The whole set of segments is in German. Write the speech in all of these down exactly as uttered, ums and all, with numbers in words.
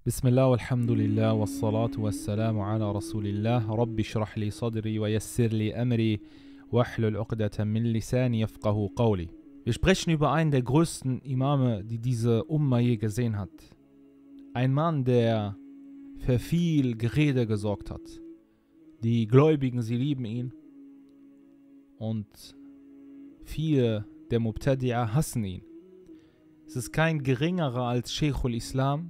بسم الله والحمد لله والصلاة والسلام على رسول الله رب اشرح لي صدري ويسر لي أمري واحلل عقدة من لساني يفقه قولي. Wir sprechen über einen der größten Imame, die diese Umma je gesehen hat. Ein Mann, der für viel Gerede gesorgt hat. Die Gläubigen, sie lieben ihn. Und viele der Mubtadi'a hassen ihn. Es ist kein geringerer als Sheikhul Islam,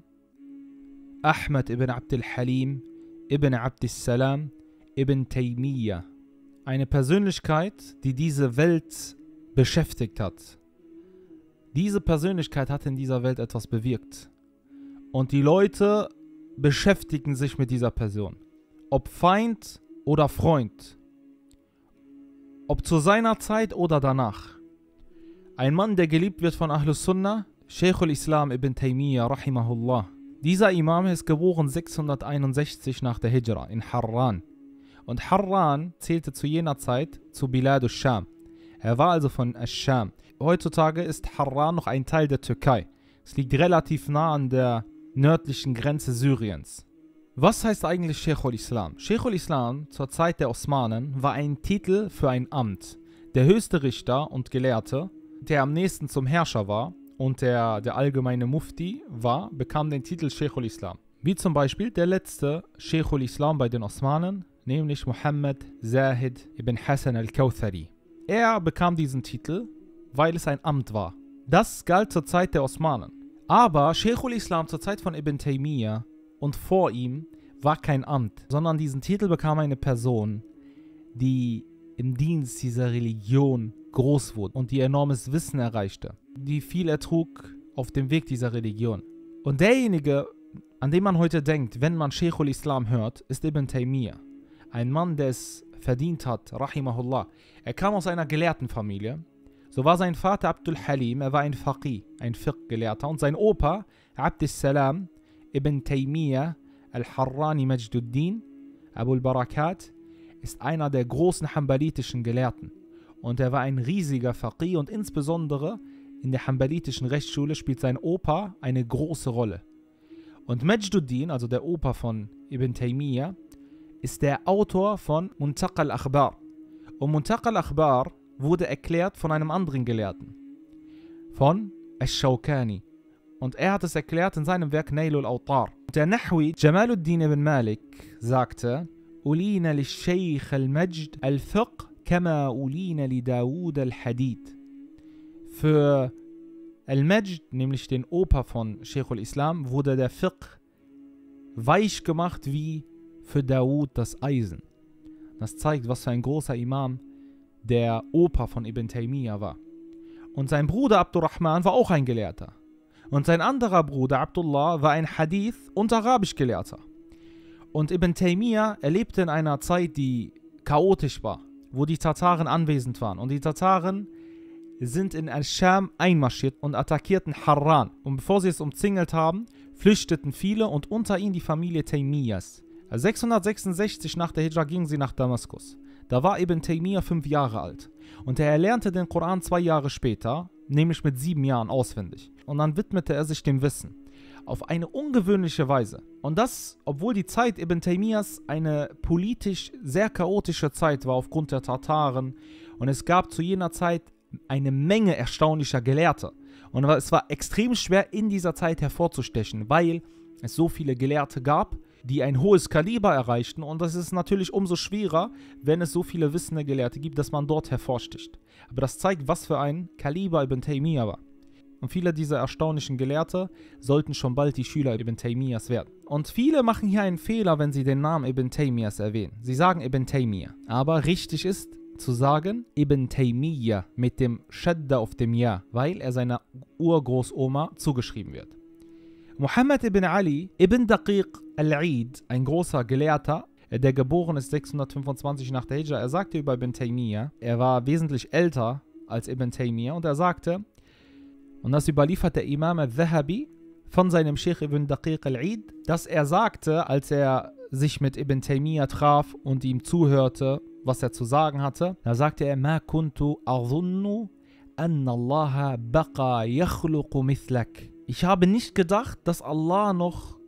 Ahmad ibn Abd al-Halim, ibn Abd al-Salam, ibn Taymiyyah. Eine Persönlichkeit, die diese Welt beschäftigt hat. Diese Persönlichkeit hat in dieser Welt etwas bewirkt. Und die Leute beschäftigen sich mit dieser Person. Ob Feind oder Freund. Ob zu seiner Zeit oder danach. Ein Mann, der geliebt wird von Ahlus Sunnah, Sheikhul Islam ibn Taymiyyah, rahimahullah. Dieser Imam ist geboren sechshunderteinundsechzig nach der Hijra in Harran. Und Harran zählte zu jener Zeit zu Bilad al-Sham. Er war also von al-Sham. Heutzutage ist Harran noch ein Teil der Türkei. Es liegt relativ nah an der nördlichen Grenze Syriens. Was heißt eigentlich Sheikhul Islam? Sheikhul Islam zur Zeit der Osmanen war ein Titel für ein Amt. Der höchste Richter und Gelehrte, der am nächsten zum Herrscher war, und der, der allgemeine Mufti war, bekam den Titel Sheikhul Islam. Wie zum Beispiel der letzte Sheikhul Islam bei den Osmanen, nämlich Muhammad Zahid ibn Hassan al-Kawthari. Er bekam diesen Titel, weil es ein Amt war. Das galt zur Zeit der Osmanen. Aber Sheikhul Islam zur Zeit von Ibn Taymiyyah und vor ihm war kein Amt, sondern diesen Titel bekam eine Person, die im Dienst dieser Religion groß wurde und die enormes Wissen erreichte, die viel ertrug auf dem Weg dieser Religion. Und derjenige, an den man heute denkt, wenn man Sheikhul Islam hört, ist Ibn Taymiyyah. Ein Mann, der es verdient hat, rahimahullah. Er kam aus einer Gelehrtenfamilie. So war sein Vater Abdul Halim, er war ein Faqih, ein Fiqh-Gelehrter. Und sein Opa, Abd al-Salam ibn Taymiyyah al-Harrani Majduddin, Abu al-Barakat, ist einer der großen hambalitischen Gelehrten. Und er war ein riesiger Faqih und insbesondere in der hambalitischen Rechtsschule spielt sein Opa eine große Rolle. Und Majduddin, also der Opa von Ibn Taymiyyah, ist der Autor von Muntaqa al-Akhbar. Und Muntaqa al-Akhbar wurde erklärt von einem anderen Gelehrten, von Ash-Shawkani. Und er hat es erklärt in seinem Werk Nailul Awtar. Der Nahwi Jamaluddin ibn Malik sagte, Ulina li-Shaykh al-Majd al-Fiqh kama ulina li Daoud al-Hadid. Für Al-Majd, nämlich den Opa von Sheikhul Islam, wurde der Fiqh weich gemacht wie für Daoud das Eisen. Das zeigt, was für ein großer Imam der Opa von Ibn Taymiyyah war. Und sein Bruder Abdurrahman war auch ein Gelehrter. Und sein anderer Bruder Abdullah war ein Hadith- und Arabisch-Gelehrter. Und Ibn Taymiyyah erlebte in einer Zeit, die chaotisch war, wo die Tataren anwesend waren. Und die Tataren sind in Al-Sham einmarschiert und attackierten Harran. Und bevor sie es umzingelt haben, flüchteten viele und unter ihnen die Familie Taymiyyahs. sechshundertsechsundsechzig nach der Hijra gingen sie nach Damaskus. Da war Ibn Taymiyyah fünf Jahre alt. Und er erlernte den Koran zwei Jahre später, nämlich mit sieben Jahren auswendig. Und dann widmete er sich dem Wissen. Auf eine ungewöhnliche Weise. Und das, obwohl die Zeit Ibn Taymiyyahs eine politisch sehr chaotische Zeit war aufgrund der Tataren. Und es gab zu jener Zeit eine Menge erstaunlicher Gelehrter. Und es war extrem schwer in dieser Zeit hervorzustechen, weil es so viele Gelehrte gab, die ein hohes Kaliber erreichten. Und das ist natürlich umso schwerer, wenn es so viele wissende Gelehrte gibt, dass man dort hervorsticht. Aber das zeigt, was für ein Kaliber Ibn Taymiyyah war. Und viele dieser erstaunlichen Gelehrte sollten schon bald die Schüler Ibn Taymiyyahs werden. Und viele machen hier einen Fehler, wenn sie den Namen Ibn Taymiyyahs erwähnen. Sie sagen Ibn Taymiyyah. Aber richtig ist zu sagen Ibn Taymiyyah mit dem Shadda auf dem Ja, weil er seiner Urgroßoma zugeschrieben wird. Muhammad ibn Ali ibn Daqiq al-Eid, ein großer Gelehrter, der geboren ist sechshundertfünfundzwanzig nach der Hijra, er sagte über Ibn Taymiyyah, er war wesentlich älter als Ibn Taymiyyah und er sagte, und das überliefert der Imam al-Zahabi von seinem Sheikh ibn Daqiq al-Eid, dass er sagte, als er sich mit Ibn Taymiyyah traf und ihm zuhörte, was er zu sagen hatte, da sagte er, Ma kuntu azunnu anna Allaha baqa yakhluqu mithlak. Ich habe nicht gedacht, dass Allah noch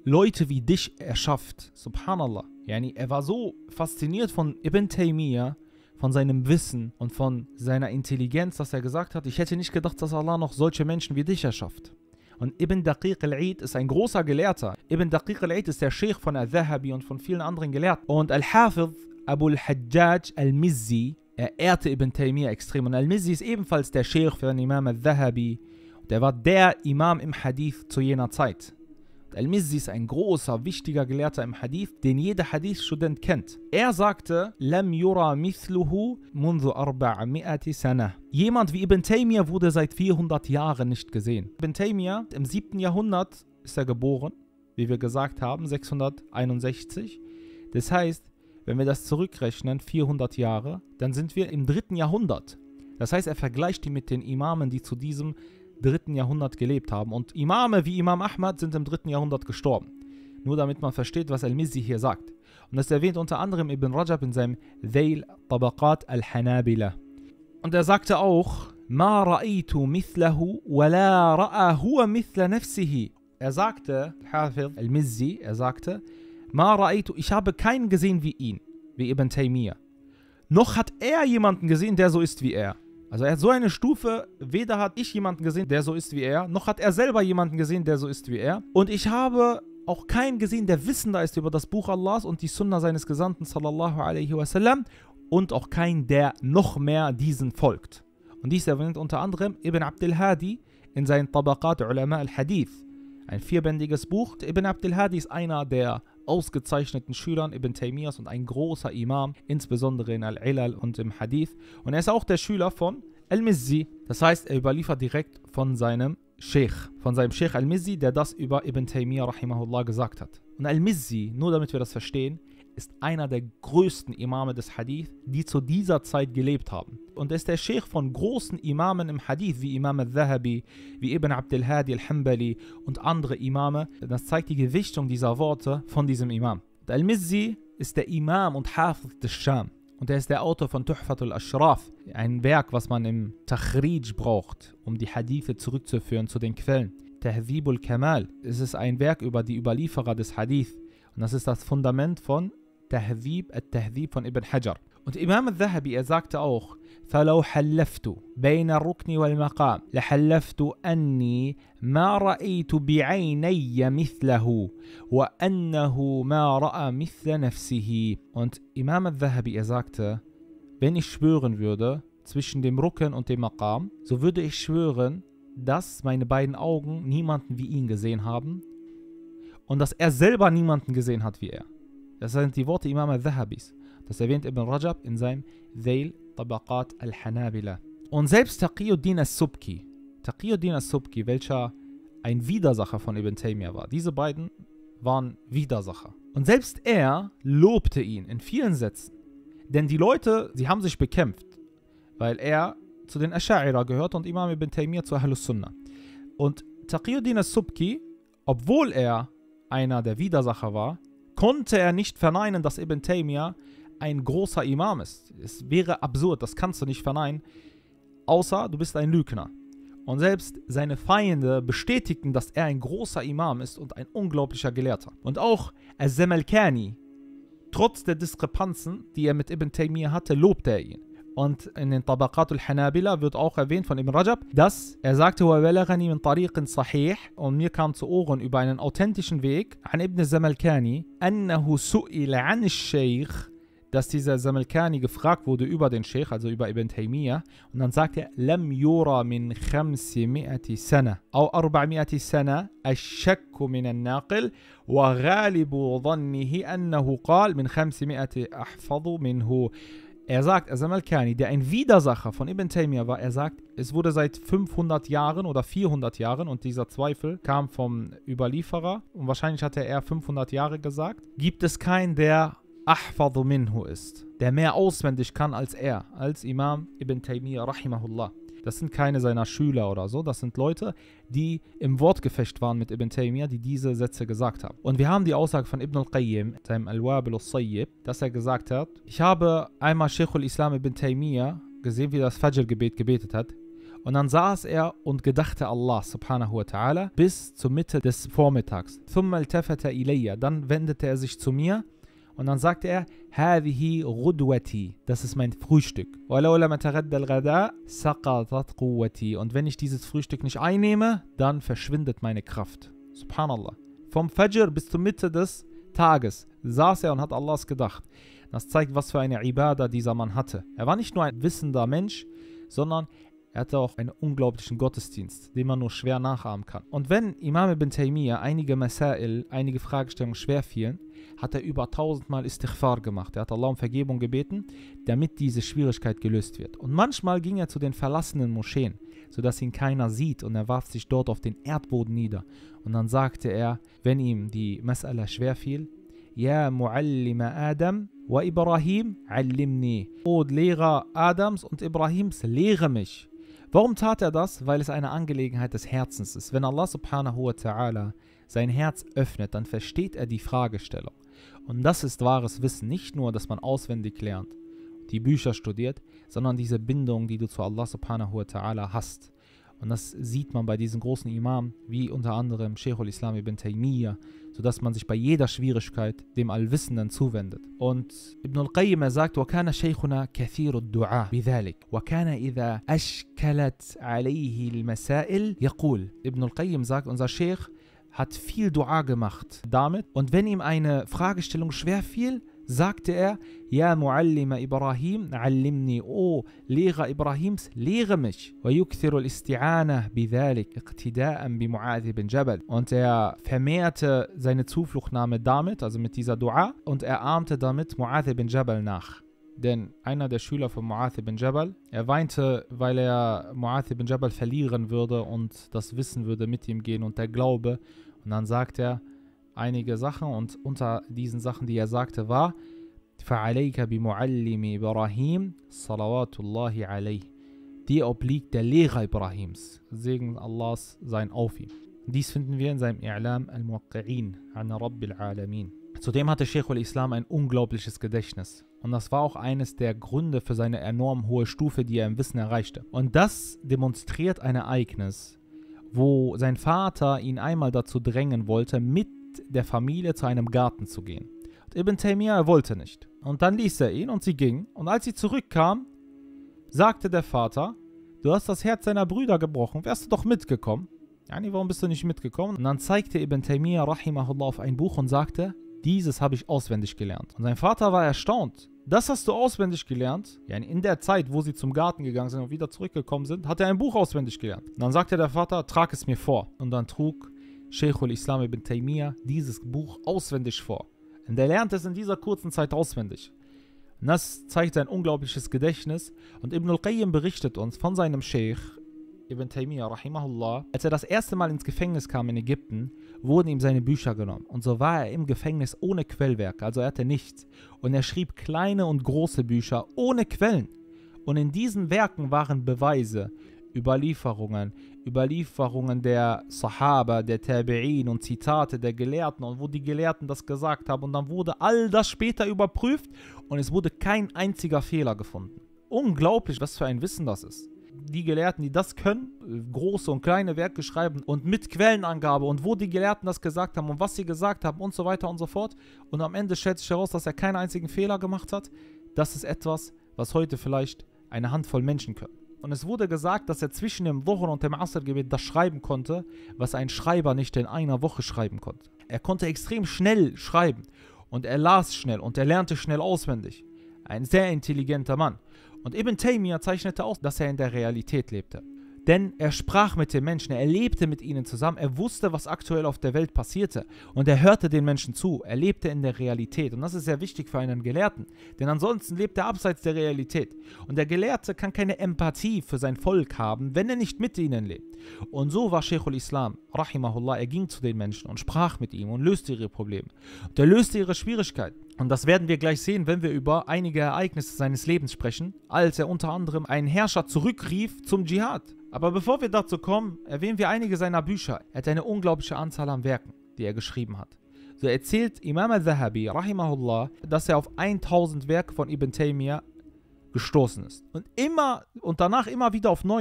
Leute wie dich erschafft. Subhanallah. Yani, er war so fasziniert von Ibn Taymiyyah, von seinem Wissen und von seiner Intelligenz, dass er gesagt hat, ich hätte nicht gedacht, dass Allah noch solche Menschen wie dich erschafft. Und Ibn Daqiq al-Eid ist ein großer Gelehrter. Ibn Daqiq al-Eid ist der Sheikh von Al-Dhahabi und von vielen anderen Gelehrten. Und Al-Hafidh Abu al-Hajjaj al-Mizzi, er ehrte Ibn Taymiyyah extrem. Und Al-Mizzi ist ebenfalls der Sheikh für den Imam Al-Dhahabi. Der war der Imam im Hadith zu jener Zeit. Al-Mizzi ist ein großer, wichtiger Gelehrter im Hadith, den jeder Hadith-Student kennt. Er sagte, Lam yura mithluhu mundu arba'mi'ati sana. Jemand wie Ibn Taymiyyah wurde seit vierhundert Jahren nicht gesehen. Ibn Taymiyyah, im siebten Jahrhundert ist er geboren, wie wir gesagt haben, sechshunderteinundsechzig. Das heißt, wenn wir das zurückrechnen, vierhundert Jahre, dann sind wir im dritten Jahrhundert. Das heißt, er vergleicht die mit den Imamen, die zu diesem dritten Jahrhundert gelebt haben. Und Imame wie Imam Ahmad sind im dritten Jahrhundert gestorben. Nur damit man versteht, was Al-Mizzi hier sagt. Und das erwähnt unter anderem Ibn Rajab in seinem Dhail Tabaqat al-Hanabila. Und er sagte auch, Ma ra'aytu mithlahu wa la ra'a huwa mithla nafsihi. Er sagte, Hafidh Al-Mizzi, er sagte, Ma ra'aytu, ich habe keinen gesehen wie ihn, wie Ibn Taymiyyah. Noch hat er jemanden gesehen, der so ist wie er. Also er hat so eine Stufe, weder hat ich jemanden gesehen, der so ist wie er, noch hat er selber jemanden gesehen, der so ist wie er. Und ich habe auch keinen gesehen, der wissender ist über das Buch Allahs und die Sunna seines Gesandten sallallahu alaihi wasallam und auch keinen, der noch mehr diesen folgt. Und dies erwähnt unter anderem Ibn Abdul Hadi in seinen Tabaqat Ulama al-Hadith. Ein vierbändiges Buch. Ibn Abdul Hadi ist einer der ausgezeichneten Schülern Ibn Taymiyyahs und ein großer Imam, insbesondere in Al-Ilal und im Hadith. Und er ist auch der Schüler von Al-Mizzi. Das heißt, er überliefert direkt von seinem Sheikh, von seinem Sheikh Al-Mizzi, der das über Ibn Taymiyyah rahimahullah gesagt hat. Und Al-Mizzi, nur damit wir das verstehen, ist einer der größten Imame des Hadith, die zu dieser Zeit gelebt haben. Und er ist der Sheikh von großen Imamen im Hadith, wie Imam al-Dhahabi, wie Ibn Abdul Hadi al-Hanbali und andere Imame. Das zeigt die Gewichtung dieser Worte von diesem Imam. Al-Mizzi ist der Imam und Hafidh des Scham. Und er ist der Autor von Tuhfatul Ashraf, ein Werk, was man im Takhrij braucht, um die Hadithe zurückzuführen zu den Quellen. Tahdhibul Kamal, es ist ein Werk über die Überlieferer des Hadith. Und das ist das Fundament von Tahdhib al-Tahdhib von Ibn Hajar. Und Imam al-Dhahabi, er sagte auch, فَلَوْ حَلَّفْتُ بَيْنَ الرُّكْنِ وَالْمَقَامِ لَحَلَّفْتُ أَنِّي مَا رَأَيْتُ بِعَيْنَيَّ مِثْلَهُ وَأَنَّهُ مَا رَأَى مِثْلَ نَفْسِهِ. Und Imam al-Dhahabi, er sagte, wenn ich schwören würde zwischen dem Rukn und dem Maqam, so würde ich schwören, dass meine beiden Augen niemanden wie ihn gesehen haben und dass er selber niemanden gesehen hat wie er. Das sind die Worte Imam al-Dhahabis. Das erwähnt Ibn Rajab in seinem Dhail Tabaqat al-Hanabila. Und selbst Taqiyuddin al-Subki, Taqiyuddin al-Subki, welcher ein Widersacher von Ibn Taymiyyah war, diese beiden waren Widersacher. Und selbst er lobte ihn in vielen Sätzen. Denn die Leute, sie haben sich bekämpft, weil er zu den Asha'ira gehört und Imam Ibn Taymiyyah zu Ahlus Sunnah. Und Taqiyuddin al-Subki, obwohl er einer der Widersacher war, konnte er nicht verneinen, dass Ibn Taymiyyah ein großer Imam ist. Es wäre absurd, das kannst du nicht verneinen, außer du bist ein Lügner. Und selbst seine Feinde bestätigten, dass er ein großer Imam ist und ein unglaublicher Gelehrter. Und auch Al-Zamalkani, trotz der Diskrepanzen, die er mit Ibn Taymiyyah hatte, lobte er ihn. Und in den Tabaqat al-Hanabila wird auch erwähnt von Ibn Rajab, dass er sagte, وَبَلَغَنِي مِنْ طَرِيقٍ صَحِيحٍ, und mir kam zu Ohren über einen authentischen Weg, an Ibn Zamalkani, أَنَّهُ سُئِلَ عَنِ الشَّيْخِ, dass dieser Zamalkani gefragt wurde über den Sheikh, also über Ibn Taymiyyah, und dann sagt er, لَمْ يُرَى مِنْ خَمْسِمِائَةِ سَنَةٍ أو أربعمائة سنة الشك من الناقل وغالب ظنه أنه قال من خمسمائة أحفظ منه. Er sagt, Zamalkani, der ein Widersacher von Ibn Taymiyyah war, er sagt, es wurde seit fünfhundert Jahren oder vierhundert Jahren, und dieser Zweifel kam vom Überlieferer, und wahrscheinlich hatte er fünfhundert Jahre gesagt, gibt es keinen, der ahfadhu minhu ist, der mehr auswendig kann als er, als Imam Ibn Taymiyyah rahimahullah. Das sind keine seiner Schüler oder so, das sind Leute, die im Wortgefecht waren mit Ibn Taymiyyah, die diese Sätze gesagt haben. Und wir haben die Aussage von Ibn al-Qayyim, seinem Al-Wabil al-Sayyib, dass er gesagt hat, ich habe einmal Sheikhul Islam Ibn Taymiyyah gesehen, wie er das Fajr-Gebet gebetet hat, Und dann saß er und gedachte Allah subhanahu wa ta'ala bis zur Mitte des Vormittags. ثُمَّ الْتَفَتَ إِلَيَّ. Dann wendete er sich zu mir und dann sagte er, هَذِهِ غُدْوَتِي. Das ist mein Frühstück. وَلَوْ لَمْ أَتَغَدَّ الْغَدَاءَ سَقَطَتْ قُوَّتِي. Und wenn ich dieses Frühstück nicht einnehme, dann verschwindet meine Kraft. Subhanallah. Vom Fajr bis zur Mitte des Tages saß er und hat Allahs gedacht. Das zeigt, was für eine Ibadah dieser Mann hatte. Er war nicht nur ein wissender Mensch, sondern er hatte auch einen unglaublichen Gottesdienst, den man nur schwer nachahmen kann. Und wenn Imam ibn Taymiyyah einige Masail, einige Fragestellungen schwer fielen, hat er über tausendmal Istighfar gemacht. Er hat Allah um Vergebung gebeten, damit diese Schwierigkeit gelöst wird. Und manchmal ging er zu den verlassenen Moscheen, sodass ihn keiner sieht, und er warf sich dort auf den Erdboden nieder. Und dann sagte er, wenn ihm die Mas'ala schwer fiel, Ja Muallima Adam wa Ibrahim, allimni. O Lehrer Adams und Ibrahims, lehre mich. Warum tat er das? Weil es eine Angelegenheit des Herzens ist. Wenn Allah subhanahu wa ta'ala sein Herz öffnet, dann versteht er die Fragestellung. Und das ist wahres Wissen. Nicht nur, dass man auswendig lernt, die Bücher studiert, sondern diese Bindung, die du zu Allah subhanahu wa ta'ala hast. Und das sieht man bei diesen großen Imam, wie unter anderem Sheikh al-Islam ibn Taymiyyah, sodass man sich bei jeder Schwierigkeit dem Allwissenden zuwendet. Und Ibn al-Qayyim, er sagt, وَكَانَ شَيْخُنَا كَثِيرُ الدُّعَاء بِذَلِكَ وَكَانَ إِذَا أَشْكَلَتْ عَلَيْهِ الْمَسَائِلِ يَقُولُ. Ibn al-Qayyim sagt, unser Sheikh hat viel Dua gemacht damit. Und wenn ihm eine Fragestellung schwer fiel, sagte er, Ja Muallima Ibrahim, allimni, O Lehrer Ibrahims, lehre mich. وَيُكْثِرُ الْإِسْتِعَانَةِ بِذَلِكَ اقْتِدَاءً بِمُعَاذِ بن Jabal. Und er vermehrte seine Zufluchtnahme damit, also mit dieser Dua, und er ahmte damit Mu'adh bin Jabal nach. Denn einer der Schüler von Mu'adh bin Jabal, er weinte, weil er Mu'adh bin Jabal verlieren würde und das Wissen würde mit ihm gehen und der Glaube. Und dann sagt er einige Sachen, und unter diesen Sachen, die er sagte, war فَعَلَيْكَ بِمُعَلِّمِ إِبْرَاهِيمَ صَلَوَاتُ اللَّهِ عَلَيْهِ. Dir obliegt der Lehrer Ibrahims. Segen Allahs sein auf ihm. Dies finden wir in seinem I'lam al-Muwaqqi'in an Rabbil Alamin. Zudem hatte Sheikh al-Islam ein unglaubliches Gedächtnis. Und das war auch eines der Gründe für seine enorm hohe Stufe, die er im Wissen erreichte. Und das demonstriert ein Ereignis, wo sein Vater ihn einmal dazu drängen wollte, mit der Familie zu einem Garten zu gehen. Und Ibn Taymiyyah, er wollte nicht. Und dann ließ er ihn und sie ging. Und als sie zurückkam, sagte der Vater, du hast das Herz deiner Brüder gebrochen, wärst du doch mitgekommen. Yani, warum bist du nicht mitgekommen? Und dann zeigte Ibn Taymiyyah rahimahullah auf ein Buch und sagte, dieses habe ich auswendig gelernt. Und sein Vater war erstaunt. Das hast du auswendig gelernt? Yani in der Zeit, wo sie zum Garten gegangen sind und wieder zurückgekommen sind, hat er ein Buch auswendig gelernt. Und dann sagte der Vater, trag es mir vor. Und dann trug Sheikh al-Islam ibn Taymiyyah dieses Buch auswendig vor. Und er lernt es in dieser kurzen Zeit auswendig. Und das zeigt sein unglaubliches Gedächtnis. Und Ibn al-Qayyim berichtet uns von seinem Sheikh Ibn Taymiyyah rahimahullah, als er das erste Mal ins Gefängnis kam in Ägypten, wurden ihm seine Bücher genommen. Und so war er im Gefängnis ohne Quellwerk, also er hatte nichts. Und er schrieb kleine und große Bücher ohne Quellen. Und in diesen Werken waren Beweise, Überlieferungen, Überlieferungen der Sahaba, der Tabi'in und Zitate der Gelehrten und wo die Gelehrten das gesagt haben. Und dann wurde all das später überprüft und es wurde kein einziger Fehler gefunden. Unglaublich, was für ein Wissen das ist. Die Gelehrten, die das können, große und kleine Werke schreiben und mit Quellenangabe und wo die Gelehrten das gesagt haben und was sie gesagt haben und so weiter und so fort. Und am Ende stellt sich heraus, dass er keinen einzigen Fehler gemacht hat. Das ist etwas, was heute vielleicht eine Handvoll Menschen können. Und es wurde gesagt, dass er zwischen dem Dhuhr und dem Asr-Gebet das schreiben konnte, was ein Schreiber nicht in einer Woche schreiben konnte. Er konnte extrem schnell schreiben und er las schnell und er lernte schnell auswendig. Ein sehr intelligenter Mann. Und Ibn Taymiyyah zeichnete aus, dass er in der Realität lebte. Denn er sprach mit den Menschen, er lebte mit ihnen zusammen, er wusste, was aktuell auf der Welt passierte. Und er hörte den Menschen zu, er lebte in der Realität. Und das ist sehr wichtig für einen Gelehrten, denn ansonsten lebt er abseits der Realität. Und der Gelehrte kann keine Empathie für sein Volk haben, wenn er nicht mit ihnen lebt. Und so war Sheikh al-Islam, rahimahullah, er ging zu den Menschen und sprach mit ihm und löste ihre Probleme. Und er löste ihre Schwierigkeiten. Und das werden wir gleich sehen, wenn wir über einige Ereignisse seines Lebens sprechen, als er unter anderem einen Herrscher zurückrief zum Dschihad. Aber bevor wir dazu kommen, erwähnen wir einige seiner Bücher. Er hat eine unglaubliche Anzahl an Werken, die er geschrieben hat. So erzählt Imam al-Zahabi, rahimahullah, dass er auf tausend Werke von Ibn Taymiyyah gestoßen ist. Und immer und danach immer wieder auf neue.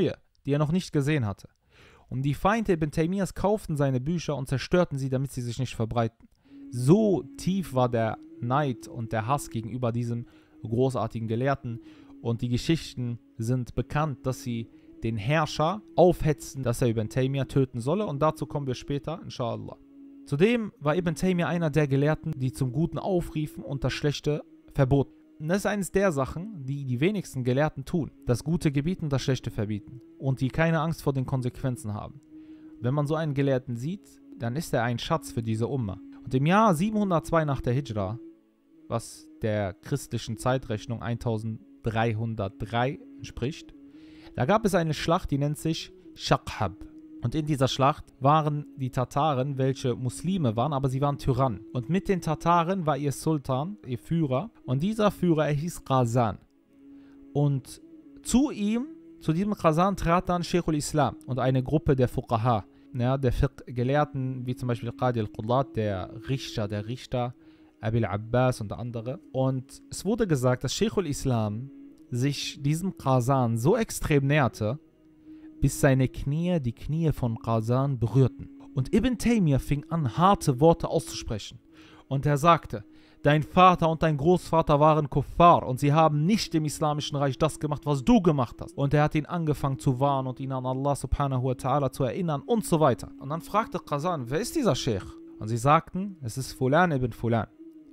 die er noch nicht gesehen hatte. Und die Feinde Ibn Taymiyas kauften seine Bücher und zerstörten sie, damit sie sich nicht verbreiten. So tief war der Neid und der Hass gegenüber diesem großartigen Gelehrten. Und die Geschichten sind bekannt, dass sie den Herrscher aufhetzten, dass er Ibn Taymiyah töten solle. Und dazu kommen wir später, inshallah. Zudem war Ibn Taymiyah einer der Gelehrten, die zum Guten aufriefen und das Schlechte verboten. Und das ist eines der Sachen, die die wenigsten Gelehrten tun. Das Gute gebieten, das Schlechte verbieten. Und die keine Angst vor den Konsequenzen haben. Wenn man so einen Gelehrten sieht, dann ist er ein Schatz für diese Umma. Und im Jahr siebenhundertzwei nach der Hijra, was der christlichen Zeitrechnung eintausenddreihundertdrei entspricht, da gab es eine Schlacht, die nennt sich Shaqhab. Und in dieser Schlacht waren die Tataren, welche Muslime waren, aber sie waren Tyrannen. Und mit den Tataren war ihr Sultan, ihr Führer. Und dieser Führer, er hieß Ghazan. Und zu ihm, zu diesem Ghazan, trat dann Sheikhul Islam und eine Gruppe der Fuqaha, ja, der Fiqh-Gelehrten, wie zum Beispiel Qadi al-Qudat, der Richter, der Richter, Abil Abbas und andere. Und es wurde gesagt, dass Sheikhul Islam sich diesem Ghazan so extrem näherte, bis seine Knie die Knie von Ghazan berührten. Und Ibn Taymiyah fing an, harte Worte auszusprechen. Und er sagte, dein Vater und dein Großvater waren Kuffar und sie haben nicht im Islamischen Reich das gemacht, was du gemacht hast. Und er hat ihn angefangen zu warnen und ihn an Allah subhanahu wa ta'ala zu erinnern und so weiter. Und dann fragte Ghazan, wer ist dieser Sheikh? Und sie sagten, es ist Fulan ibn Fulan.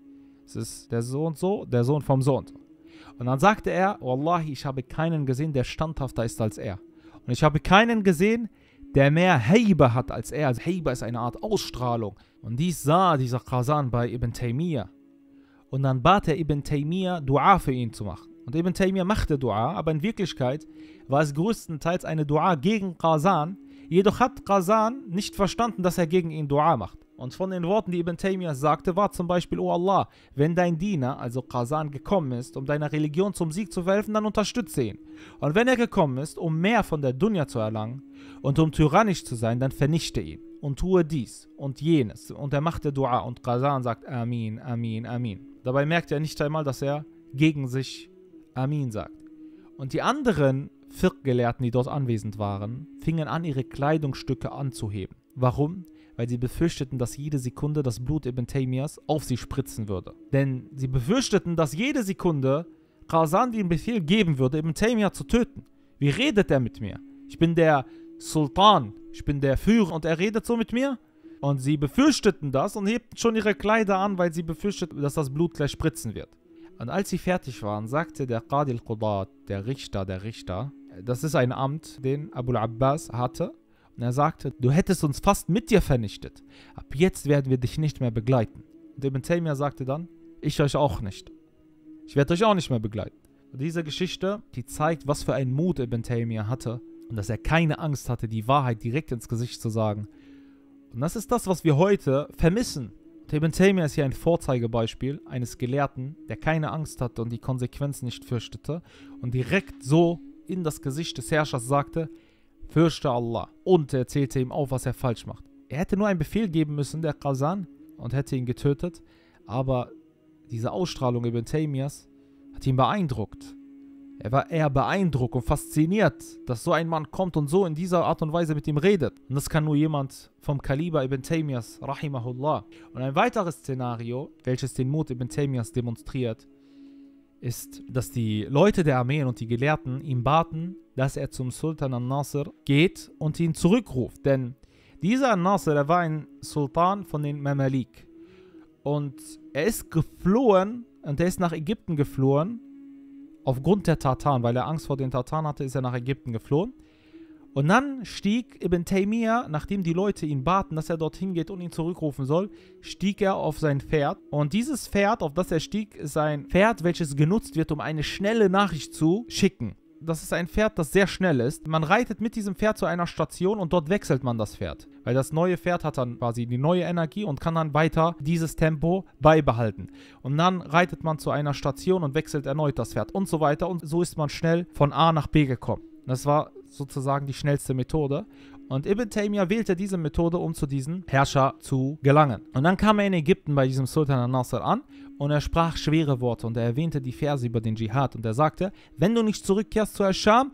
Es ist der so und so, der Sohn vom so und so. Und dann sagte er, Wallahi, ich habe keinen gesehen, der standhafter ist als er. Und ich habe keinen gesehen, der mehr Heiba hat als er. Also Heiba ist eine Art Ausstrahlung. Und dies sah dieser Ghazan bei Ibn Taymiyah. Und dann bat er Ibn Taymiyah, Dua für ihn zu machen. Und Ibn Taymiyah machte Dua, aber in Wirklichkeit war es größtenteils eine Dua gegen Ghazan. Jedoch hat Ghazan nicht verstanden, dass er gegen ihn Dua macht. Und von den Worten, die Ibn Taymiyah sagte, war zum Beispiel, oh Allah, wenn dein Diener, also Ghazan, gekommen ist, um deiner Religion zum Sieg zu verhelfen, dann unterstütze ihn. Und wenn er gekommen ist, um mehr von der Dunya zu erlangen und um tyrannisch zu sein, dann vernichte ihn und tue dies und jenes. Und er machte Dua und Ghazan sagt Amin, Amin, Amin. Dabei merkt er nicht einmal, dass er gegen sich Amin sagt. Und die anderen Fiqh-Gelehrten, die dort anwesend waren, fingen an, ihre Kleidungsstücke anzuheben. Warum? Weil sie befürchteten, dass jede Sekunde das Blut Ibn Taymiyas auf sie spritzen würde. Denn sie befürchteten, dass jede Sekunde Ghazan den Befehl geben würde, Ibn Taymiyah zu töten. Wie redet er mit mir? Ich bin der Sultan, ich bin der Führer und er redet so mit mir? Und sie befürchteten das und hebten schon ihre Kleider an, weil sie befürchteten, dass das Blut gleich spritzen wird. Und als sie fertig waren, sagte der Qadi al-Qudat, der Richter der Richter, das ist ein Amt, den Abu Abbas hatte, und er sagte, du hättest uns fast mit dir vernichtet. Ab jetzt werden wir dich nicht mehr begleiten. Und Ibn Taymiyah sagte dann, ich euch auch nicht. Ich werde euch auch nicht mehr begleiten. Und diese Geschichte, die zeigt, was für einen Mut Ibn Taymiyah hatte und dass er keine Angst hatte, die Wahrheit direkt ins Gesicht zu sagen. Und das ist das, was wir heute vermissen. Und Ibn Taymiyah ist hier ein Vorzeigebeispiel eines Gelehrten, der keine Angst hatte und die Konsequenzen nicht fürchtete und direkt so in das Gesicht des Herrschers sagte, fürchte Allah. Und er erzählte ihm auf, was er falsch macht. Er hätte nur einen Befehl geben müssen, der Ghazan, und hätte ihn getötet. Aber diese Ausstrahlung Ibn Taymiyas hat ihn beeindruckt. Er war eher beeindruckt und fasziniert, dass so ein Mann kommt und so in dieser Art und Weise mit ihm redet. Und das kann nur jemand vom Kaliber Ibn Taymiyas, rahimahullah. Und ein weiteres Szenario, welches den Mut Ibn Taymiyas demonstriert, ist, dass die Leute der Armeen und die Gelehrten ihm baten, dass er zum Sultan al-Nasir geht und ihn zurückruft. Denn dieser al-Nasir, er war ein Sultan von den Mamalik. Und er ist geflohen, und er ist nach Ägypten geflohen, aufgrund der Tataren. Weil er Angst vor den Tataren hatte, ist er nach Ägypten geflohen. Und dann stieg Ibn Taymiyah, nachdem die Leute ihn baten, dass er dorthin geht und ihn zurückrufen soll, stieg er auf sein Pferd. Und dieses Pferd, auf das er stieg, ist ein Pferd, welches genutzt wird, um eine schnelle Nachricht zu schicken. Das ist ein Pferd, das sehr schnell ist. Man reitet mit diesem Pferd zu einer Station und dort wechselt man das Pferd. Weil das neue Pferd hat dann quasi die neue Energie und kann dann weiter dieses Tempo beibehalten. Und dann reitet man zu einer Station und wechselt erneut das Pferd und so weiter. Und so ist man schnell von A nach B gekommen. Das war sozusagen die schnellste Methode. Und Ibn Taymiyah wählte diese Methode, um zu diesem Herrscher zu gelangen. Und dann kam er in Ägypten bei diesem Sultan al-Nasir an und er sprach schwere Worte und er erwähnte die Verse über den Dschihad. Und er sagte, wenn du nicht zurückkehrst zu Ascham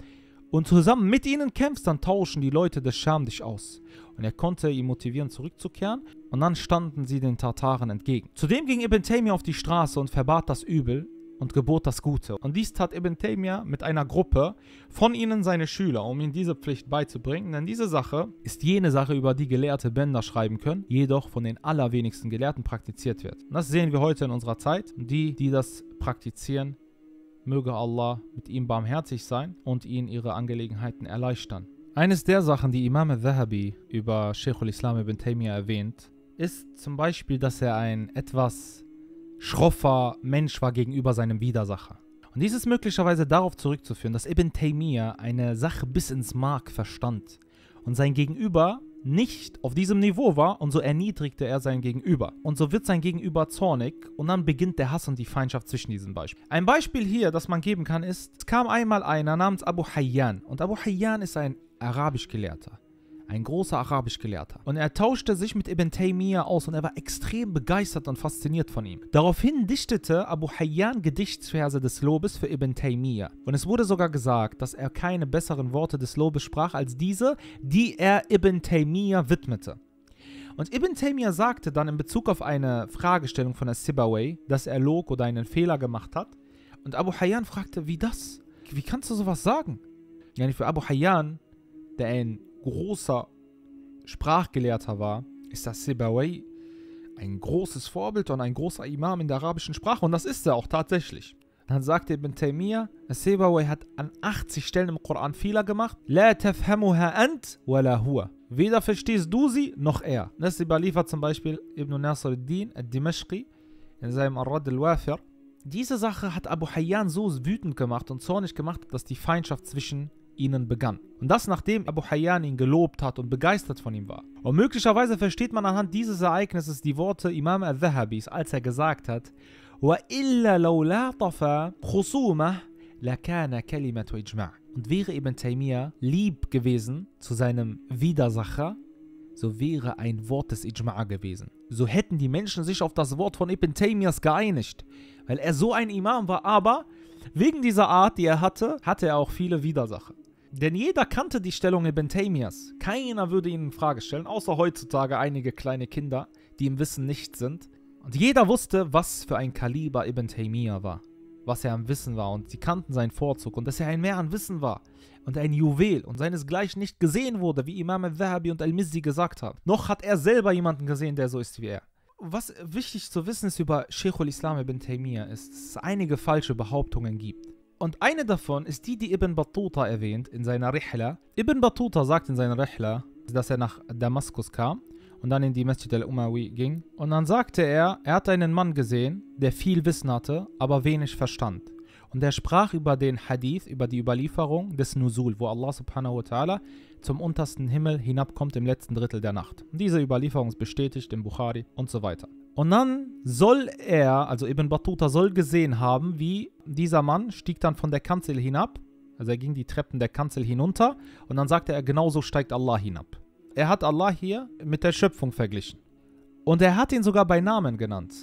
und zusammen mit ihnen kämpfst, dann tauschen die Leute des Scham dich aus. Und er konnte ihn motivieren, zurückzukehren. Und dann standen sie den Tataren entgegen. Zudem ging Ibn Taymiyyah auf die Straße und verbat das Übel und gebot das Gute. Und dies tat Ibn Taymiyyah mit einer Gruppe von ihnen seine Schüler, um ihnen diese Pflicht beizubringen. Denn diese Sache ist jene Sache, über die Gelehrte Bänder schreiben können, jedoch von den allerwenigsten Gelehrten praktiziert wird. Und das sehen wir heute in unserer Zeit. Und die, die das praktizieren, möge Allah mit ihm barmherzig sein und ihnen ihre Angelegenheiten erleichtern. Eines der Sachen, die Imam al-Dhahabi über Sheikh al-Islam ibn Taymiyyah erwähnt, ist zum Beispiel, dass er ein etwas schroffer Mensch war gegenüber seinem Widersacher. Und dies ist möglicherweise darauf zurückzuführen, dass Ibn Taymiyyah eine Sache bis ins Mark verstand und sein Gegenüber nicht auf diesem Niveau war, und so erniedrigte er sein Gegenüber. Und so wird sein Gegenüber zornig und dann beginnt der Hass und die Feindschaft zwischen diesen Beispielen. Ein Beispiel hier, das man geben kann, ist, es kam einmal einer namens Abu Hayyan. Und Abu Hayyan ist ein Arabisch-Gelehrter. Ein großer Arabisch-Gelehrter. Und er tauschte sich mit Ibn Taymiyyah aus und er war extrem begeistert und fasziniert von ihm. Daraufhin dichtete Abu Hayyan Gedichtsverse des Lobes für Ibn Taymiyyah. Und es wurde sogar gesagt, dass er keine besseren Worte des Lobes sprach als diese, die er Ibn Taymiyyah widmete. Und Ibn Taymiyyah sagte dann in Bezug auf eine Fragestellung von As-Sibawayh, dass er log oder einen Fehler gemacht hat. Und Abu Hayyan fragte, wie das? Wie kannst du sowas sagen? Ja, für Abu Hayyan, der ein großer Sprachgelehrter war, ist das Sibawayh ein großes Vorbild und ein großer Imam in der arabischen Sprache. Und das ist er auch tatsächlich. Dann sagte Ibn Taymiyyah, Sibawayh hat an achtzig Stellen im Koran Fehler gemacht. La tafhamuha ant wala huwa. Weder verstehst du sie, noch er. Das überliefert zum Beispiel Ibn Nasr al-Din al-Dimashqi in seinem Ar-Radd al-Wafir. Diese Sache hat Abu Hayyan so wütend gemacht und zornig gemacht, dass die Feindschaft zwischen ihnen begann. Und das, nachdem Abu Hayyan ihn gelobt hat und begeistert von ihm war. Und möglicherweise versteht man anhand dieses Ereignisses die Worte Imam al-Dhahabis, als er gesagt hat, وَإِلَّا لَوْ لَاطَفَ خُصُومَهُ لَكَانَ كَلِمَةُ إِجْمَعٍ. Und wäre Ibn Taymiyyah lieb gewesen zu seinem Widersacher, so wäre ein Wort des Ijma' gewesen. So hätten die Menschen sich auf das Wort von Ibn Taymiyyahs geeinigt, weil er so ein Imam war, aber wegen dieser Art, die er hatte, hatte er auch viele Widersacher. Denn jeder kannte die Stellung Ibn Taymiyyahs. Keiner würde ihn in Frage stellen, außer heutzutage einige kleine Kinder, die im Wissen nicht sind. Und jeder wusste, was für ein Kaliber Ibn Taymiyyah war, was er am Wissen war. Und sie kannten seinen Vorzug und dass er ein Mehr an Wissen war und ein Juwel und seinesgleichen nicht gesehen wurde, wie Imam al-Dhahabi und al-Mizzi gesagt haben. Noch hat er selber jemanden gesehen, der so ist wie er. Was wichtig zu wissen ist über Sheikh al-Islam ibn Taymiyyah ist, dass es einige falsche Behauptungen gibt. Und eine davon ist die, die Ibn Battuta erwähnt in seiner Rihla. Ibn Battuta sagt in seiner Rihla, dass er nach Damaskus kam und dann in die Masjid al-Umawi ging. Und dann sagte er, er hat einen Mann gesehen, der viel Wissen hatte, aber wenig verstand. Und er sprach über den Hadith, über die Überlieferung des Nuzul, wo Allah subhanahu wa ta'ala zum untersten Himmel hinabkommt im letzten Drittel der Nacht. Und diese Überlieferung ist bestätigt im Bukhari und so weiter. Und dann soll er, also Ibn Battuta soll gesehen haben, wie dieser Mann stieg dann von der Kanzel hinab, also er ging die Treppen der Kanzel hinunter und dann sagte er, genauso steigt Allah hinab. Er hat Allah hier mit der Schöpfung verglichen. Und er hat ihn sogar bei Namen genannt.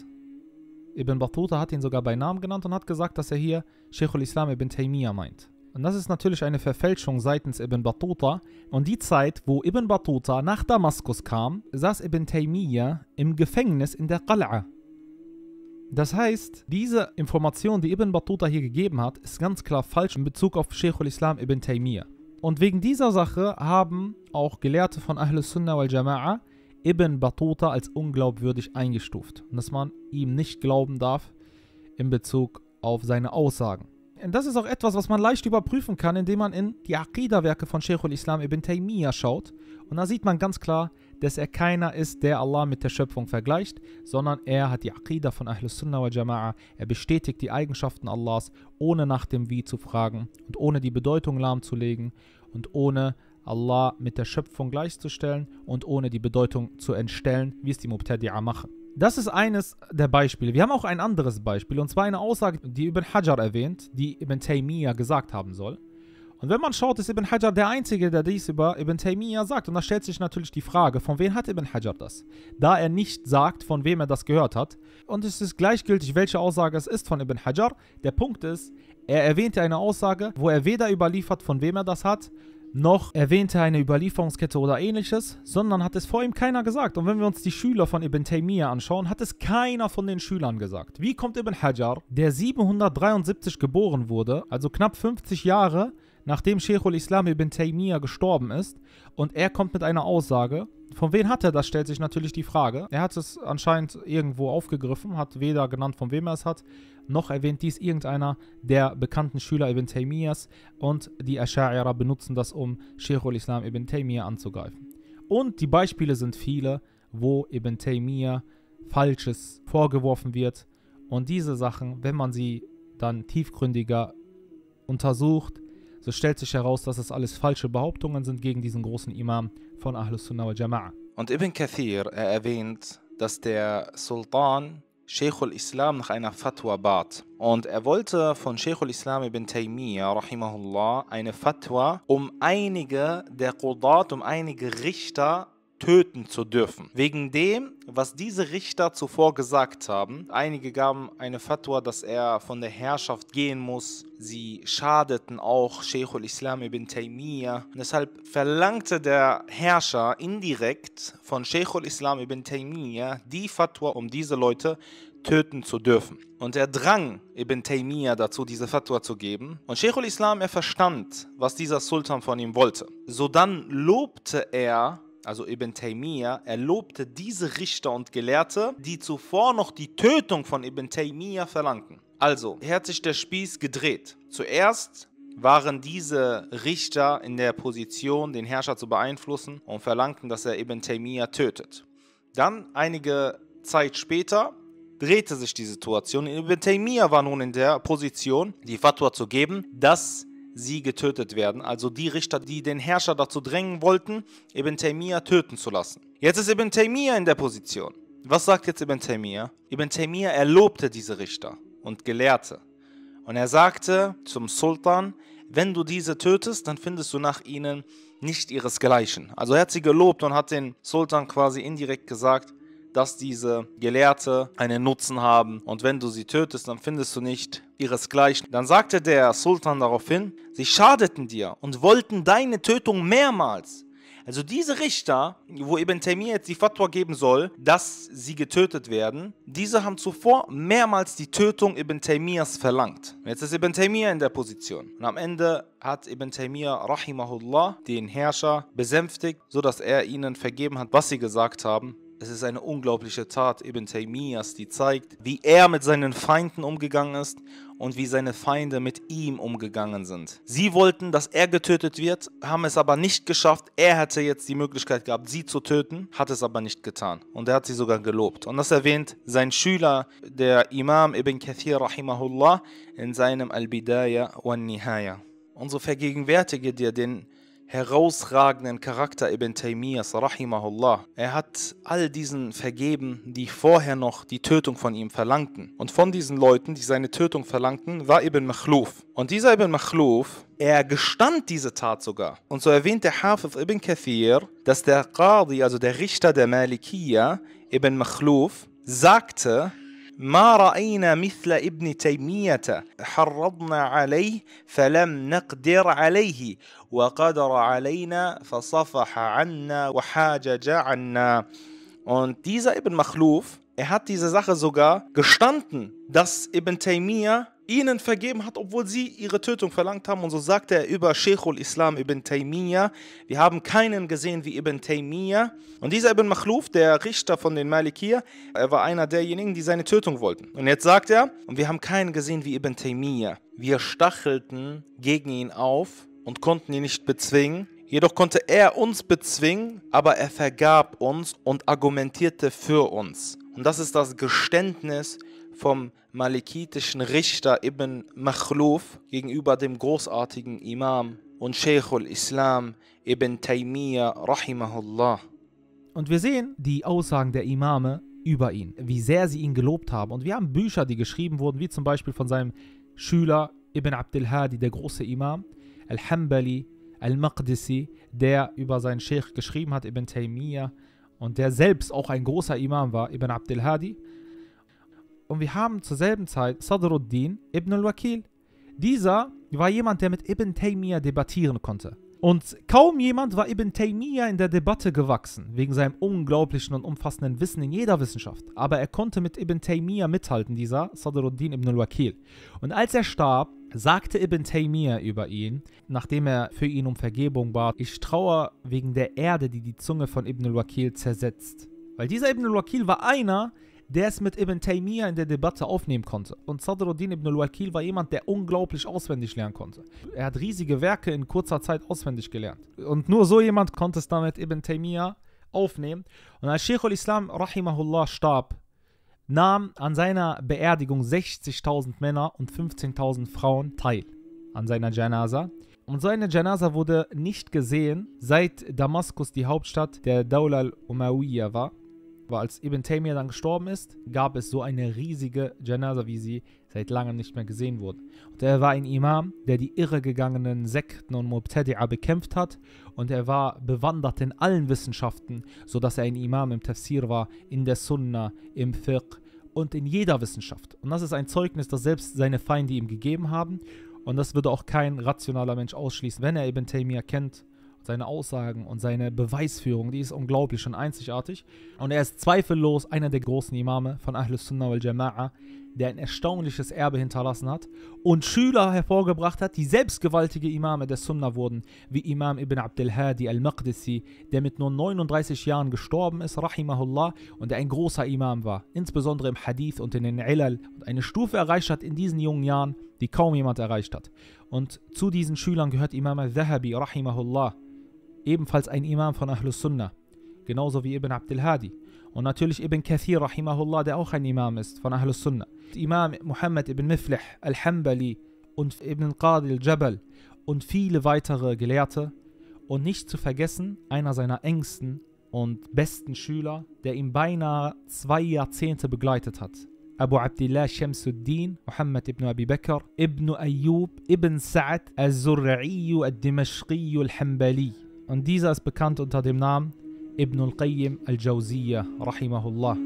Ibn Battuta hat ihn sogar bei Namen genannt und hat gesagt, dass er hier Sheikh al-Islam ibn Taymiyyah meint. Und das ist natürlich eine Verfälschung seitens Ibn Battuta. Und die Zeit, wo Ibn Battuta nach Damaskus kam, saß Ibn Taymiyyah im Gefängnis in der Qal'a. Das heißt, diese Information, die Ibn Battuta hier gegeben hat, ist ganz klar falsch in Bezug auf Sheikh al-Islam ibn Taymiyyah. Und wegen dieser Sache haben auch Gelehrte von Ahlus Sunnah wal Jama'a Ibn Battuta als unglaubwürdig eingestuft. Und dass man ihm nicht glauben darf in Bezug auf seine Aussagen. Und das ist auch etwas, was man leicht überprüfen kann, indem man in die Aqidah-Werke von Sheikh al-Islam ibn Taymiyyah schaut. Und da sieht man ganz klar, dass er keiner ist, der Allah mit der Schöpfung vergleicht, sondern er hat die Aqidah von Ahlus Sunnah wal Jama'a. Er bestätigt die Eigenschaften Allahs, ohne nach dem Wie zu fragen und ohne die Bedeutung lahmzulegen und ohne Allah mit der Schöpfung gleichzustellen und ohne die Bedeutung zu entstellen, wie es die Mubtadi'a machen. Das ist eines der Beispiele. Wir haben auch ein anderes Beispiel, und zwar eine Aussage, die Ibn Hajar erwähnt, die Ibn Taymiyyah gesagt haben soll. Und wenn man schaut, ist Ibn Hajar der Einzige, der dies über Ibn Taymiyyah sagt. Und da stellt sich natürlich die Frage, von wem hat Ibn Hajar das? Da er nicht sagt, von wem er das gehört hat. Und es ist gleichgültig, welche Aussage es ist von Ibn Hajar. Der Punkt ist, er erwähnte eine Aussage, wo er weder überliefert, von wem er das hat, noch erwähnte eine Überlieferungskette oder ähnliches, sondern hat es vor ihm keiner gesagt. Und wenn wir uns die Schüler von Ibn Taymiyyah anschauen, hat es keiner von den Schülern gesagt. Wie kommt Ibn Hajar, der siebenhundertdreiundsiebzig geboren wurde, also knapp fünfzig Jahre, nachdem Sheikhul Islam Ibn Taymiyyah gestorben ist, und er kommt mit einer Aussage, von wem hat er das, stellt sich natürlich die Frage. Er hat es anscheinend irgendwo aufgegriffen, hat weder genannt, von wem er es hat, noch erwähnt dies irgendeiner der bekannten Schüler Ibn Taymiyyahs, und die Asha'ira benutzen das, um Sheikhul Islam Ibn Taymiyyah anzugreifen. Und die Beispiele sind viele, wo Ibn Taymiyyah Falsches vorgeworfen wird, und diese Sachen, wenn man sie dann tiefgründiger untersucht, so stellt sich heraus, dass es alles falsche Behauptungen sind gegen diesen großen Imam von Ahlus Sunnah wal Jama'a. Und Ibn Kathir, er erwähnt, dass der Sultan Sheikhul Islam nach einer Fatwa bat. Und er wollte von Sheikhul Islam Ibn Taymiyyah, rahimahullah, eine Fatwa, um einige der Qudat, um einige Richter töten zu dürfen. Wegen dem, was diese Richter zuvor gesagt haben. Einige gaben eine Fatwa, dass er von der Herrschaft gehen muss. Sie schadeten auch Sheikhul Islam Ibn Taymiyyah. Und deshalb verlangte der Herrscher indirekt von Sheikhul Islam Ibn Taymiyyah die Fatwa, um diese Leute töten zu dürfen. Und er drang Ibn Taymiyyah dazu, diese Fatwa zu geben. Und Sheikhul Islam, er verstand, was dieser Sultan von ihm wollte. Sodann lobte er, also Ibn Taymiyyah, er lobte diese Richter und Gelehrte, die zuvor noch die Tötung von Ibn Taymiyyah verlangten. Also, hier hat sich der Spieß gedreht. Zuerst waren diese Richter in der Position, den Herrscher zu beeinflussen, und verlangten, dass er Ibn Taymiyyah tötet. Dann, einige Zeit später, drehte sich die Situation. Ibn Taymiyyah war nun in der Position, die Fatwa zu geben, dass sie getötet werden. Also die Richter, die den Herrscher dazu drängen wollten, Ibn Taymiyyah töten zu lassen. Jetzt ist Ibn Taymiyyah in der Position. Was sagt jetzt Ibn Taymiyyah? Ibn Taymiyyah, er lobte diese Richter und Gelehrte. Und er sagte zum Sultan, wenn du diese tötest, dann findest du nach ihnen nicht ihresgleichen. Also er hat sie gelobt und hat den Sultan quasi indirekt gesagt, dass diese Gelehrte einen Nutzen haben, und wenn du sie tötest, dann findest du nicht ihresgleichen. Dann sagte der Sultan daraufhin, sie schadeten dir und wollten deine Tötung mehrmals. Also diese Richter, wo Ibn Taymiyyah jetzt die Fatwa geben soll, dass sie getötet werden, diese haben zuvor mehrmals die Tötung Ibn Taymiyyahs verlangt. Jetzt ist Ibn Taymiyyah in der Position. Und am Ende hat Ibn Taymiyyah, rahimahullah, den Herrscher besänftigt, sodass er ihnen vergeben hat, was sie gesagt haben. Es ist eine unglaubliche Tat Ibn Taymiyyahs, die zeigt, wie er mit seinen Feinden umgegangen ist und wie seine Feinde mit ihm umgegangen sind. Sie wollten, dass er getötet wird, haben es aber nicht geschafft. Er hätte jetzt die Möglichkeit gehabt, sie zu töten, hat es aber nicht getan. Und er hat sie sogar gelobt. Und das erwähnt sein Schüler, der Imam Ibn Kathir, rahimahullah, in seinem Al-Bidaya wa Nihaya. Und so vergegenwärtige dir den herausragenden Charakter Ibn Taymiyyahs, rahimahullah. Er hat all diesen vergeben, die vorher noch die Tötung von ihm verlangten. Und von diesen Leuten, die seine Tötung verlangten, war Ibn Makhluf. Und dieser Ibn Makhluf, er gestand diese Tat sogar. Und so erwähnt der Hafiz Ibn Kathir, dass der Qadi, also der Richter der Malikiyya, Ibn Makhluf, sagte, ما رأينا مثل ابن تيمية حرضنا عليه فلم نقدر عليه وقدر علينا فصفح عنا وحاجج عنا. Und dieser Ibn Makhluf, er hat diese Sache sogar gestanden, dass Ibn Taymiyyah ihnen vergeben hat, obwohl sie ihre Tötung verlangt haben. Und so sagte er über Sheikhul Islam Ibn Taymiyyah, wir haben keinen gesehen wie Ibn Taymiyyah. Und dieser Ibn Makhluf, der Richter von den Malikiyya, er war einer derjenigen, die seine Tötung wollten. Und jetzt sagt er, und wir haben keinen gesehen wie Ibn Taymiyyah. Wir stachelten gegen ihn auf und konnten ihn nicht bezwingen. Jedoch konnte er uns bezwingen, aber er vergab uns und argumentierte für uns. Und das ist das Geständnis vom malikitischen Richter Ibn Makhluf gegenüber dem großartigen Imam und Sheikhul Islam Ibn Taymiyyah, rahimahullah. Und wir sehen die Aussagen der Imame über ihn, wie sehr sie ihn gelobt haben. Und wir haben Bücher, die geschrieben wurden, wie zum Beispiel von seinem Schüler Ibn Abdul Hadi, der große Imam. al-Hanbali, al-Maqdisi, der über seinen Sheikh geschrieben hat, Ibn Taymiyyah, und der selbst auch ein großer Imam war, Ibn Abdul Hadi. Und wir haben zur selben Zeit Sadruddin Ibn al-Wakil. Dieser war jemand, der mit Ibn Taymiyyah debattieren konnte. Und kaum jemand war Ibn Taymiyyah in der Debatte gewachsen, wegen seinem unglaublichen und umfassenden Wissen in jeder Wissenschaft. Aber er konnte mit Ibn Taymiyyah mithalten, dieser Sadruddin Ibn al-Wakil. Und als er starb, sagte Ibn Taymiyyah über ihn, nachdem er für ihn um Vergebung bat: Ich trauere wegen der Erde, die die Zunge von Ibn al-Wakil zersetzt. Weil dieser Ibn al-Wakil war einer, der es mit Ibn Taymiyyah in der Debatte aufnehmen konnte. Und Sadruddin Ibn al-Wakil war jemand, der unglaublich auswendig lernen konnte. Er hat riesige Werke in kurzer Zeit auswendig gelernt. Und nur so jemand konnte es damit Ibn Taymiyyah aufnehmen. Und als Sheikh al-Islam rahimahullah starb, nahm an seiner Beerdigung sechzigtausend Männer und fünfzehntausend Frauen teil an seiner Janaza. Und seine Janaza wurde nicht gesehen, seit Damaskus die Hauptstadt der Dawla al-Umayyah war. Aber als Ibn Taymiyyah dann gestorben ist, gab es so eine riesige Janaza, wie sie seit langem nicht mehr gesehen wurde. Und er war ein Imam, der die irregegangenen Sekten und Mubtadi'a bekämpft hat. Und er war bewandert in allen Wissenschaften, sodass er ein Imam im Tafsir war, in der Sunna, im Fiqh und in jeder Wissenschaft. Und das ist ein Zeugnis, das selbst seine Feinde ihm gegeben haben. Und das würde auch kein rationaler Mensch ausschließen, wenn er Ibn Taymiyyah kennt. Seine Aussagen und seine Beweisführung, die ist unglaublich und einzigartig. Und er ist zweifellos einer der großen Imame von Ahlus Sunnah wal Jama'a, der ein erstaunliches Erbe hinterlassen hat und Schüler hervorgebracht hat, die selbst gewaltige Imame der Sunnah wurden, wie Imam Ibn Abdul Hadi al-Maqdisi, der mit nur neununddreißig Jahren gestorben ist, rahimahullah, und der ein großer Imam war, insbesondere im Hadith und in den Ilal, und eine Stufe erreicht hat in diesen jungen Jahren, die kaum jemand erreicht hat. Und zu diesen Schülern gehört Imam al-Dhahabi, rahimahullah, ebenfalls ein Imam von Ahlus Sunnah, genauso wie Ibn Abdul Hadi. Und natürlich Ibn Kathir, rahimahullah, der auch ein Imam ist von Ahlus Sunnah. Imam Muhammad ibn Muflih al-Hanbali und Ibn Qadi al-Jabal und viele weitere Gelehrte. Und nicht zu vergessen, einer seiner engsten und besten Schüler, der ihn beinahe zwei Jahrzehnte begleitet hat. Abu Abdillah Shamsuddin, Muhammad ibn Abi Bakr, ibn Ayyub, ibn Sa'ad al-Zur'i al-Dimashqi al-Hanbali. Und dieser ist bekannt unter dem Namen Ibn al-Qayyim al-Jawziyah, rahimahullah.